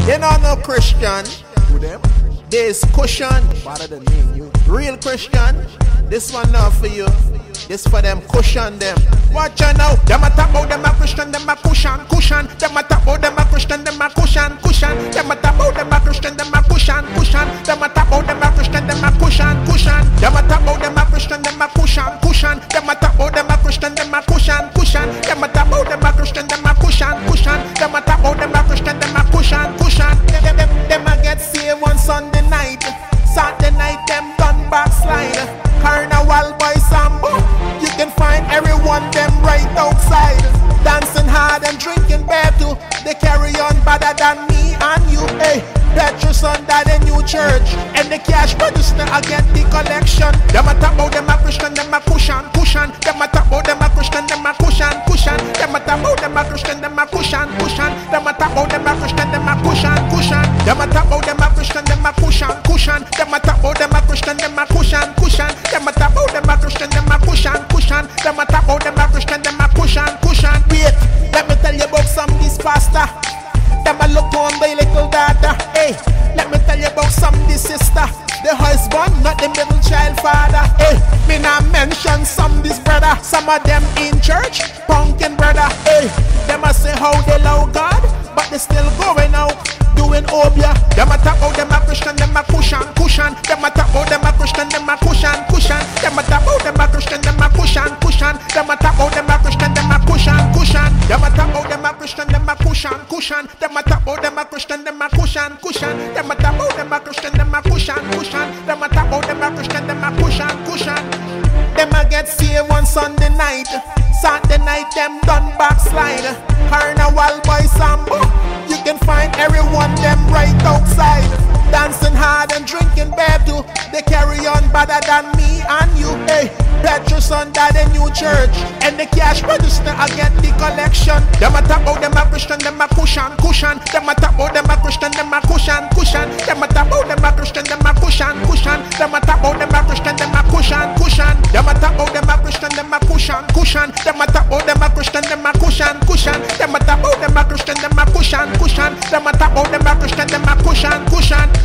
You know no Christian. Who them? There's Cushion. Better than me and you. Real Christian. This one not for you. This for them Cushion them. Watch out now. Them a talk about them a Christian, them a Cushion, Cushion. Them a talk about them a Christian, them a Cushion, Cushion. Them a talk about them a Christian, them a Cushion, Cushion. Them a talk about them a Christian, them a Cushion, Cushion. Them a talk about them a Christian, them a Cushion, Cushion. Them a talk about them a Christian, them a Cushion, Cushion. Them a talk about them a Christian, them a Cushion, Cushion. Them a talk about them a Christian, them a Cushion, Cushion. Them a get saved on Sunday night. Saturday night them done backslide. Carnival by Sambo. You can find everyone them right outside, dancing hard and drinking beer too. They carry on better than me and you. Hey, Jhaytea-Cushon that a new church, and the cash register I get the collection. Them a talk about them a Christian, them a Cushion, Cushion. Them a talk about them a Christian, them a Cushion, Cushion. Them a talk about them a Christian, them a Cushion, Cushion. Them a talk about them a Christian, them a Cushion, Cushion. Them a talk about them a Christian, them a Cushion, Cushion. Them a talk about them a Christian, them a Cushion, Cushion. Them a talk about them a Christian, them a Cushion, Cushion. Them a talk about them a Christian, them a Cushion, Cushion. Wait, let me tell you about some of this pastor. Them a look on the little daughter. Hey, let me tell you about some of this sister. The husband, not the middle child father. Hey, me not mention some of this brother. Some of them in church, punkin brother. Hey, them a say how they love God, but they still going out doing obia. Them a talk about them a Christian, them a Cushion, Cushion. Them a talk about them a Christian, them a Cushion, Cushion. Them a talk about them a Christian, them a Cushion, Cushion. Them a talk about them a Christian, them a Cushion, Cushion. Them a talk about them a Christian, them a Cushion, Cushion. Them a talk about them a Christian, them a Cushion, Cushion. Them a talk about them a Christian, them a Cushion, Cushion. Them a talk about them a Christian, them a Cushion, Cushion. Them a get saved on Sunday night. Saturday night them done backslide. Carnival by Sambo. You can find everyone them right outside, dancing hard and drinking beer too. They carry on better than me and you. Hey, Jhaytea-Cushon that a new church, and the cash register I get the collection. Them a talk about them a Christian, them a Cushion, Cushion. Them a talk about them a Christian, them a Cushion, Cushion. Them a talk about them a Christian, them a Cushion, Cushion. Them a talk about them a Christian, them a Cushion, Cushion. Them a talk about them a Christian, them a Cushion, Cushion. Them a talk about them a Christian, them a Cushion, Cushion. Them a talk about them a Christian, them a Cushion, Cushion. Them a talk about them a Christian, them a Cushion, Cushion.